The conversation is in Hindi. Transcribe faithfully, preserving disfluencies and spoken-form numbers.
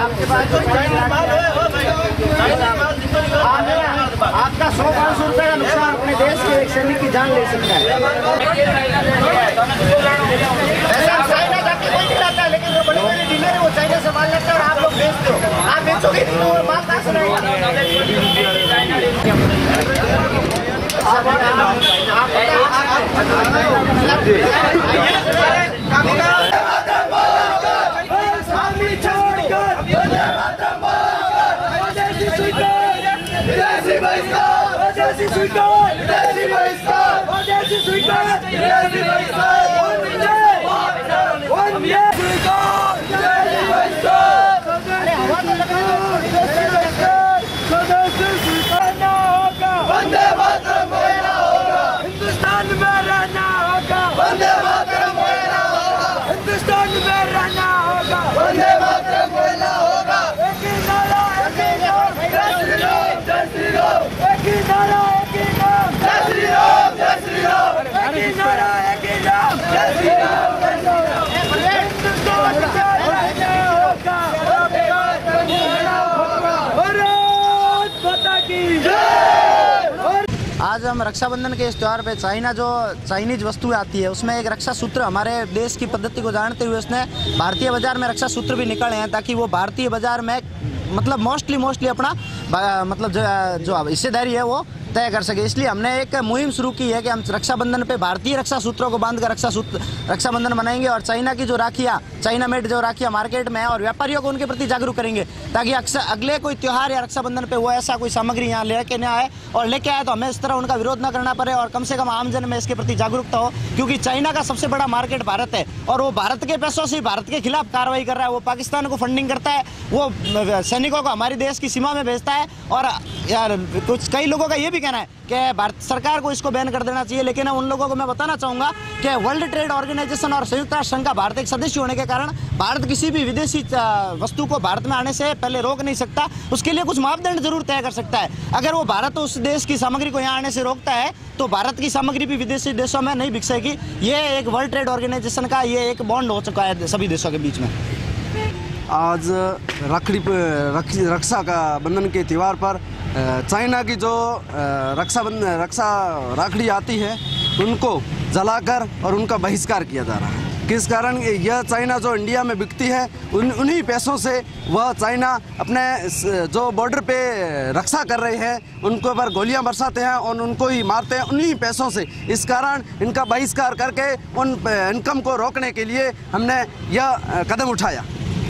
आपके पास आपका सौ पाँच सौ रुपए का नुकसान अपने देश के एक सैनिक की जान ले सकता है। चाइना जाके कोई नहीं लाता, लेकिन जो बड़े बड़े डीलर है वो चाइना से माल लेते हैं और आप लोग बेचते हो। आप बेचोगे तो माल कहाँ से रहेगा? हिंदुस्तान में रहना होगा, वंदे मातरम बोलना होगा, हिंदुस्तान में रहना होगा, वंदे मातरम बोलना होगा। एक ही नारा एक ही नाम, जय श्री राम जय श्री राम। एक ही नारा एक ही नाम, जय श्री राम जय श्री राम। एक ही नारा एक ही नाम, जय श्री राम जय श्री राम। हिंदुस्तान में रहना होगा, वंदे मातरम बोलना होगा। भारत माता की जय। आज हम रक्षाबंधन के इस त्यौहार पे चाइना जो चाइनीज वस्तुएं आती है उसमें एक रक्षा सूत्र हमारे देश की पद्धति को जानते हुए उसने भारतीय बाजार में रक्षा सूत्र भी निकाले हैं, ताकि वो भारतीय बाजार में मतलब मोस्टली मोस्टली अपना मतलब जो जो हिस्सेदारी है वो तय कर सके। इसलिए हमने एक मुहिम शुरू की है कि हम रक्षाबंधन पे भारतीय रक्षा सूत्रों को बांधकर रक्षा सूत्र रक्षाबंधन मनाएंगे और चाइना की जो राखियाँ चाइना मेड जो राखियाँ मार्केट में है और व्यापारियों को उनके प्रति जागरूक करेंगे, ताकि अक्सर अगले कोई त्यौहार या रक्षाबंधन पे वो ऐसा कोई सामग्री यहाँ लेके न आए और लेके आए तो हमें इस तरह उनका विरोध न करना पड़े और कम से कम आमजन में इसके प्रति जागरूकता हो। क्योंकि चाइना का सबसे बड़ा मार्केट भारत है और वो भारत के पैसों से भारत के खिलाफ कार्रवाई कर रहा है। वो पाकिस्तान को फंडिंग करता है, वो सैनिकों को हमारे देश की सीमा में भेजता है। और यार कुछ कई लोगों का ये भी कहना है कि भारत सरकार को इसको बैन कर देना चाहिए, लेकिन उन लोगों को मैं बताना चाहूँगा कि वर्ल्ड ट्रेड ऑर्गेनाइजेशन और संयुक्त राष्ट्र संघ का भारत एक सदस्य होने के कारण भारत किसी भी विदेशी वस्तु को भारत में आने से पहले रोक नहीं सकता। उसके लिए कुछ मापदंड जरूर तय कर सकता है। अगर वो भारत उस देश की सामग्री को यहाँ आने से रोकता है तो भारत की सामग्री भी विदेशी देशों में नहीं बिक सकेगी। ये एक वर्ल्ड ट्रेड ऑर्गेनाइजेशन का ये एक बॉन्ड हो चुका है सभी देशों के बीच में। आज रखड़ी रक्षा का बंधन के त्यौहार पर चाइना की जो रक्षा बंधन रक्षा राखड़ी आती है उनको जलाकर और उनका बहिष्कार किया जा रहा है। किस कारण? यह चाइना जो इंडिया में बिकती है उन उन्हीं पैसों से वह चाइना अपने जो बॉर्डर पे रक्षा कर रहे हैं उनके ऊपर गोलियां बरसाते हैं और उनको ही मारते हैं उन्हीं पैसों से। इस कारण इनका बहिष्कार करके उन इनकम को रोकने के लिए हमने यह कदम उठाया।